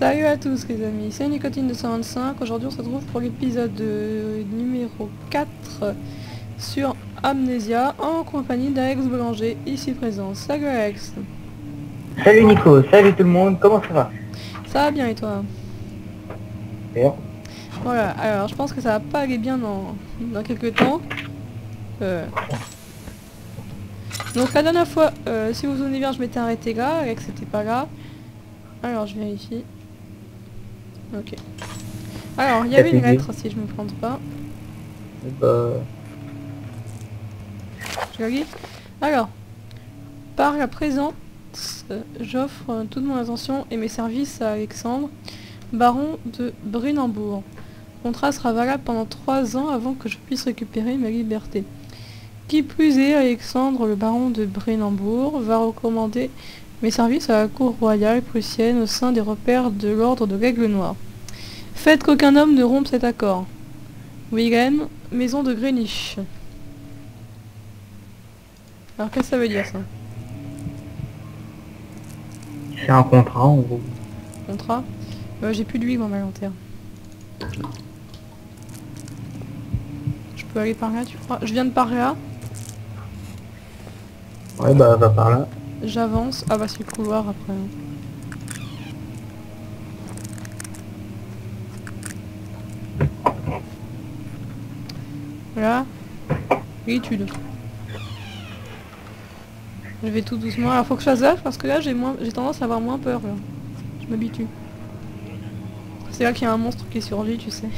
Salut à tous les amis, c'est Nicotine 225. Aujourd'hui on se retrouve pour l'épisode numéro 4 sur Amnesia en compagnie d'Alex Boulanger, ici présent. Salut Alex. Salut Nico, salut tout le monde, comment ça va? Ça va bien et toi? Bien. Voilà, alors je pense que ça va pas aller bien dans quelques temps. Donc la dernière fois, si vous vous souvenez bien, je m'étais arrêté là, Alex c'était pas là. Alors je vérifie. Ok. Alors, il y avait une lettre, si je me plante pas. Je la lis. Alors, par la présente, j'offre toute mon attention et mes services à Alexandre, baron de Brunanbourg. Le contrat sera valable pendant 3 ans avant que je puisse récupérer ma liberté. Qui plus est, Alexandre, le baron de Brunanbourg, va recommander mes services à la cour royale prussienne au sein des repères de l'ordre de l'Aigle Noir. Faites qu'aucun homme ne rompe cet accord. Wilhelm, maison de Greenwich. Alors qu'est-ce que ça veut dire ça? C'est un contrat en gros. Contrat? J'ai plus d'huile dans ma lanterne. Je peux aller par là, tu crois? Je viens de par là. Ouais bah va par là. J'avance. Ah bah c'est le couloir après. Voilà. L'étude. Je vais tout doucement. Alors faut que je fasse gaffe parce que là j'ai tendance à avoir moins peur là. Je m'habitue. C'est là qu'il y a un monstre qui surgit, tu sais.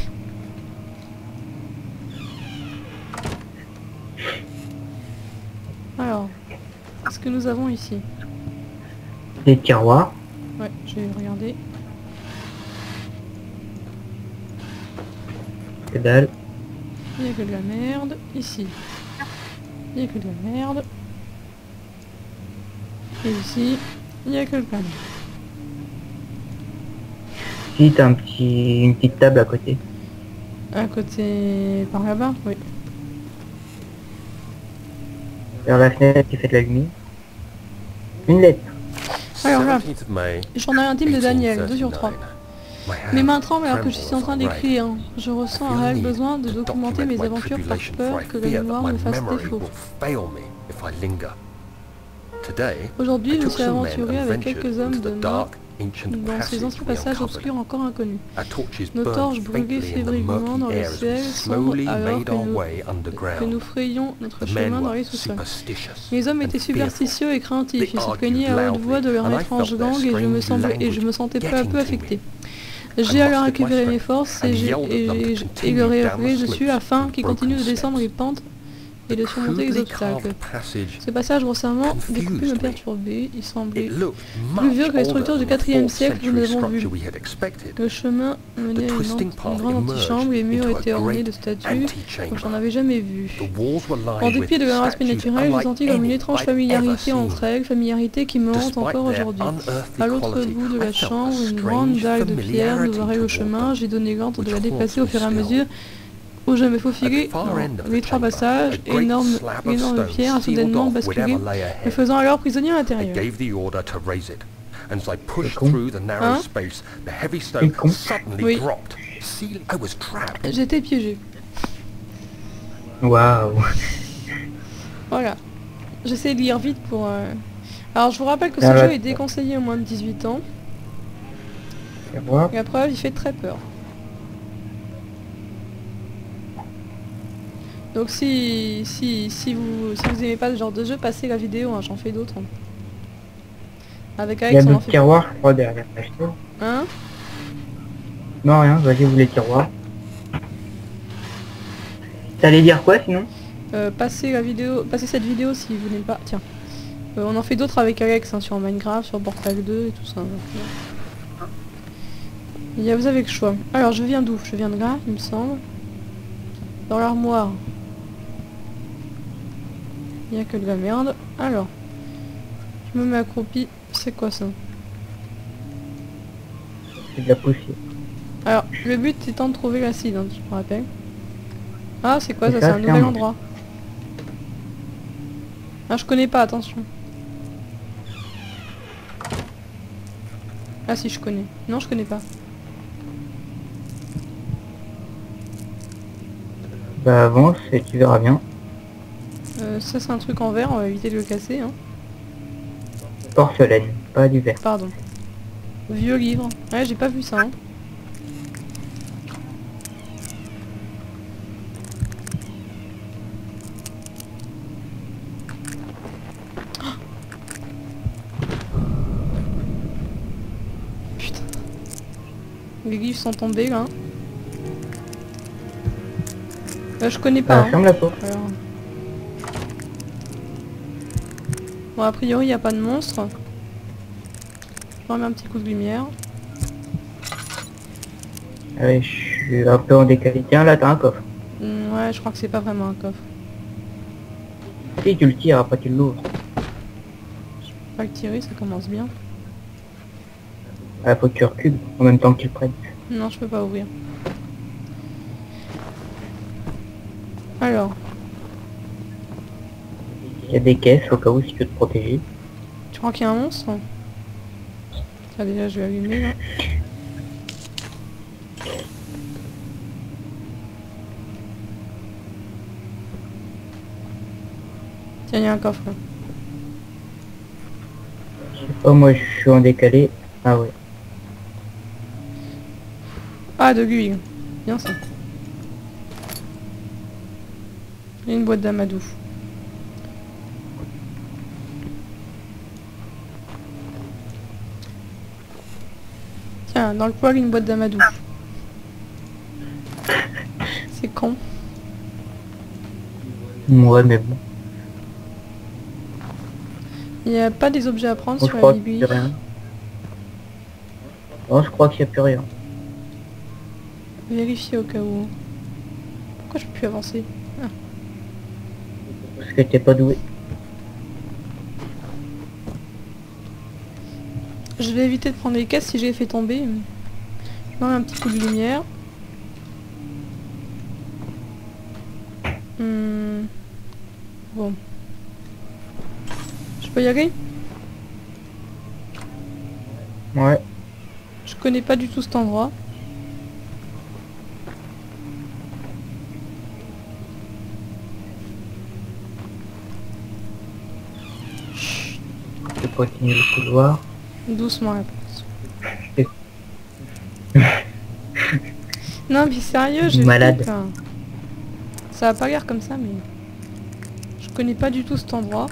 Alors, qu'est-ce que nous avons ici? Des tiroirs. Ouais, je vais regarder. Que dalle. Il n'y a que de la merde. Ici. Il n'y a que de la merde. Et ici, il n'y a que le panneau. Si t'as une petite table à côté. À côté... par là-bas? Oui. Vers la fenêtre qui fait de la lumière. Une lettre. Alors là, journal intime de Daniel, 2 sur 3. Mes mains tremblent alors que je suis en train d'écrire. Je ressens un réel besoin de documenter mes aventures par peur que la mémoire me fasse défaut. Aujourd'hui, je me suis aventuré avec quelques hommes de main dans ces anciens passages obscurs encore inconnus. Nos torches brûlaient fébrilement dans le ciel sombre alors que nous frayions notre chemin dans les sous-sols. Les hommes étaient superstitieux et craintifs, ils se plaignaient à haute voix de leur étrange gangue et je me sentais peu à peu affecté. J'ai alors récupéré mes forces et leur ai appelé dessus afin qu'ils continuent de descendre les pentes et de surmonter les obstacles. Ce passage grossièrement découpé me perturbait, il semblait plus vieux que les structures du 4e siècle que nous avons vues. Le chemin menait à une grande antichambre et les murs étaient ornés de statues comme j'en avais jamais vu. En dépit de leur aspect naturel, j'ai senti comme une étrange familiarité entre elles, familiarité qui me hante encore aujourd'hui. À l'autre bout de la chambre, une grande dalle de pierre nous barrait le chemin, j'ai donné l'ordre de la déplacer au fur et à mesure où je me faufilais dans les 3 passages, énorme pierre a soudainement basculé, me faisant alors prisonnier à l'intérieur. Hein? Oui. J'étais piégé. Waouh. Voilà. J'essaie de lire vite pour... Alors je vous rappelle que ce jeu est déconseillé aux moins de 18 ans. La preuve, il fait très peur. Donc si vous aimez pas ce genre de jeu, passez la vidéo, hein, j'en fais d'autres. Hein. Avec Alex, il y a d'autres tiroirs, je crois, derrière. Hein? Non, rien, vas-y, vous les tiroirs. T'allais dire quoi sinon? Passez cette vidéo si vous n'aimez pas. Tiens. On en fait d'autres avec Alex, hein, sur Minecraft, sur Portal 2 et tout ça. Vous avez le choix. Alors je viens d'où? Je viens de là, il me semble. Dans l'armoire. Il n'y a que de la merde. Alors. Je me mets accroupi. C'est quoi ça? C'est de la poussière. Alors, le but étant de trouver l'acide, hein, je me rappelle. Ah, c'est quoi ça? C'est un nouvel endroit. Ah, je connais pas, attention. Ah si, je connais. Non, je connais pas. Bah avance et tu verras bien. Ça c'est un truc en verre, on va éviter de le casser. Hein. Porcelaine, pas du verre. Pardon. Vieux livre. Ouais, j'ai pas vu ça. Hein. Putain. Les livres sont tombés là. Je connais pas. Ferme la porte. Alors... Bon, a priori, il n'y a pas de monstre. Je remets un petit coup de lumière. Allez, je suis un peu en décalé. Tiens, là, t'as un coffre. Ouais, je crois que c'est pas vraiment un coffre. Si tu le tires, après tu l'ouvres. Pas le tirer, ça commence bien. Ah, faut que tu recules en même temps que tu le prennes. Non, je peux pas ouvrir. Alors. Il y a des caisses au cas où si tu veux te protéger. Tu crois qu'il y a un monstre? Ah, déjà, je vais allumer là. Tiens, il y a un coffre là. Je sais pas, moi je suis en décalé. Ah ouais. Ah, de l'huile. Bien ça. Et une boîte d'amadou. Tiens, dans le poêle, une boîte d'amadou. C'est con. Ouais, mais bon. Il n'y a pas des objets à prendre Bon, sur je la crois qu'il Libye. n'y a rien. Non, je crois qu'il n'y a plus rien. Vérifier au cas où. Pourquoi je peux plus avancer? Ah. Parce que t'es pas doué. Je vais éviter de prendre les caisses si j'ai fait tomber. Je mets un petit coup de lumière. Bon. Je peux y aller? Ouais. Je connais pas du tout cet endroit. Je peux continuer le couloir. Doucement la porte. Non mais sérieux, je Malade. flippe, là. Ça a pas l'air comme ça mais... Je connais pas du tout cet endroit.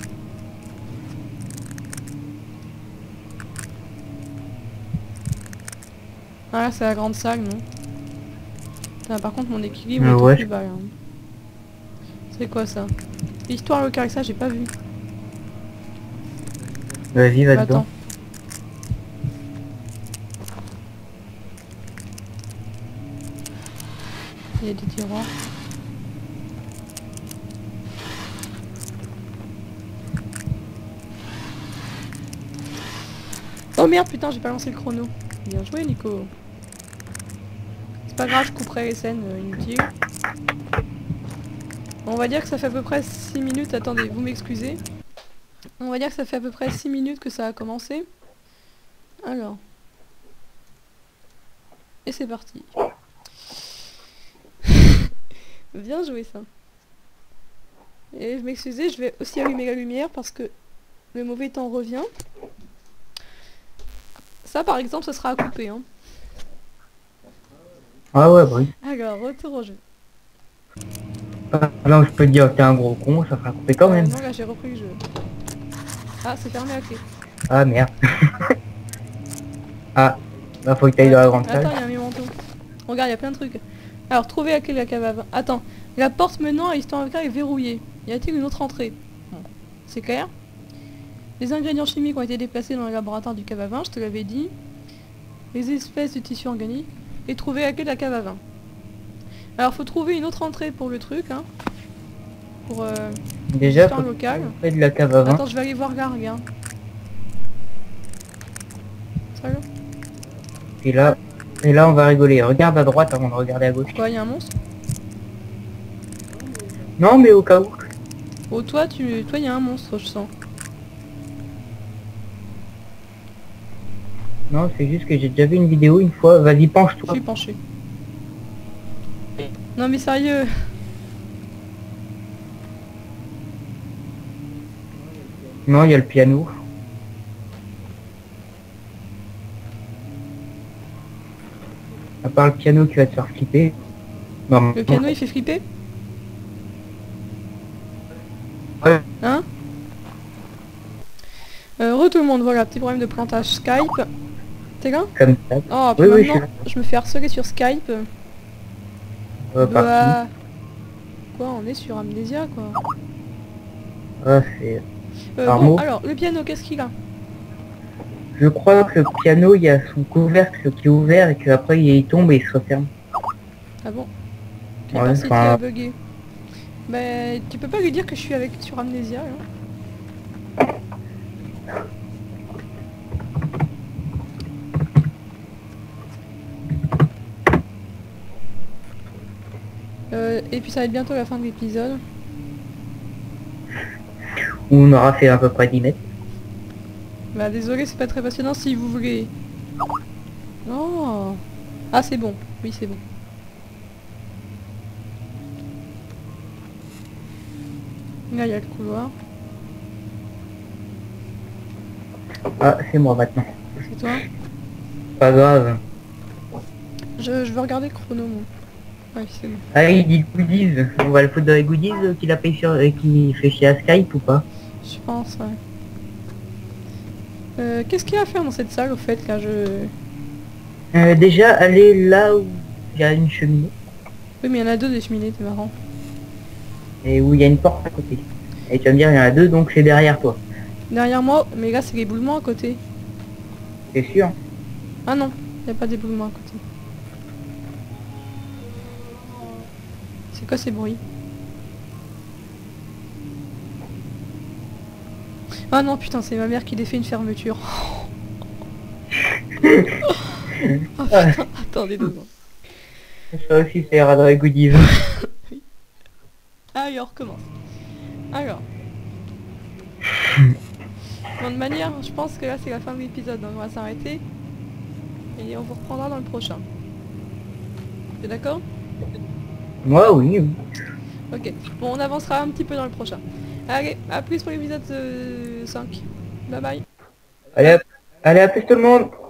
Ah là c'est la grande salle, non? Putain, par contre mon équilibre est ouais. tout plus bas là. C'est quoi ça? Histoire locale, ça j'ai pas vu. Vas-y, va dedans. Attends. Il y a des tiroirs. Oh merde, putain, j'ai pas lancé le chrono. Bien joué, Nico. C'est pas grave, je couperai les scènes inutiles. On va dire que ça fait à peu près 6 minutes. Attendez, vous m'excusez. On va dire que ça fait à peu près 6 minutes que ça a commencé. Alors. Et c'est parti. Bien joué ça. Et je m'excusais, je vais aussi allumer la lumière parce que le mauvais temps revient. Ça par exemple, ça sera à couper. Hein. Ah ouais, bah oui. Alors, retour au jeu. Alors je peux te dire que t'es un gros con, ça fera couper quand même. Non, là j'ai repris le jeu. Ah, c'est fermé à clé. Ah merde. Ah, bah faut que t'ailles dans la grande salle. Attends, il y a un manteau. Regarde, il y a plein de trucs. Alors, trouver la clé de la cave à vin. Attends, la porte menant à l'histoire locale est verrouillée. Y a-t-il une autre entrée? Bon, c'est clair. Les ingrédients chimiques ont été déplacés dans le laboratoire du cave à vin, je te l'avais dit. Les espèces de tissus organiques. Et trouver la clé de la cave à vin. Alors, faut trouver une autre entrée pour le truc, hein. Pour déjà, l'histoire locale. Près de la cave à vin. Attends, je vais aller voir là, regarde. Sérieux? Et là on va rigoler. Regarde à droite avant de regarder à gauche. Quoi, y a un monstre? Non mais au cas où. Oh, toi, y a un monstre, je sens. Non, c'est juste que j'ai déjà vu une vidéo une fois. Vas-y, penche-toi. Je suis penché. Non mais sérieux. Non, il y a le piano. À part le piano qui va te faire flipper. Non, Le piano il fait flipper? Ouais. Hein? Tout le monde, voilà, petit problème de plantage Skype. T'es là? Comme ça. Oh, puis Oui, maintenant, je me fais harceler sur Skype. Par Quoi, on est sur Amnesia, quoi. Ah, c'est... Bon, alors, le piano, qu'est-ce qu'il a? Je crois que le piano, il y a son couvercle qui est ouvert et qu'après il tombe et il se referme. Ah bon? Ouais, Merci, tu as bugué. Mais tu peux pas lui dire que je suis sur Amnesia, là? Et puis ça va être bientôt la fin de l'épisode. On aura fait à peu près 10 mètres. Bah désolé, c'est pas très passionnant si vous voulez. Oh. Ah c'est bon, oui c'est bon. Là il y a le couloir. Ah, c'est moi maintenant. C'est toi? Pas grave. Je veux regarder le chrono moi. Ouais c'est bon. Ah, il dit goodies. On va le foutre dans les goodies qu'il a payé sur... qui fait chez Skype ou pas? Je pense, ouais. Qu'est-ce qu'il y a à faire dans cette salle au fait là Déjà, aller là où il y a une cheminée. Oui mais il y en a deux des cheminées, c'est marrant. Et où il y a une porte à côté. Et tu vas me dire, il y en a deux, donc c'est derrière toi. Derrière moi, mais là c'est l'éboulement à côté. C'est sûr? Ah non, il n'y a pas d'éboulement à côté. C'est quoi ces bruits? Ah non putain, c'est ma mère qui défait une fermeture. Oh putain, attendez 2 secondes. Ça aussi, ça ira dans les goodies. Allez, on recommence. Alors. Bon, de manière, je pense que là c'est la fin de l'épisode, donc on va s'arrêter. Et on vous reprendra dans le prochain. T'es d'accord? Moi, oui. Ok. Bon, on avancera un petit peu dans le prochain. Allez, à plus pour l'épisode 5. Bye bye. Allez, à plus tout le monde.